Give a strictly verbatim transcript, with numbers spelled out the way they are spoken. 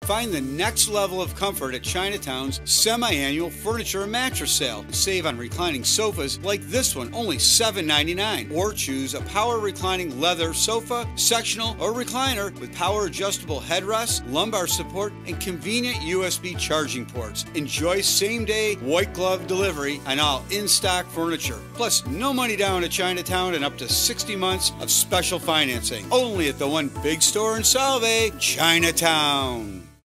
Find the next level of comfort at Chinatown's semi-annual furniture and mattress sale. Save on reclining sofas like this one, only seven ninety-nine. Or choose a power reclining leather sofa, sectional, or recliner with power adjustable headrests, lumbar support, and convenient U S B charging ports. Enjoy same-day white glove delivery on all in-stock furniture. Plus, no money down at Chinatown and up to sixty months of special financing. Only at the one big store in Salve, Chinatown.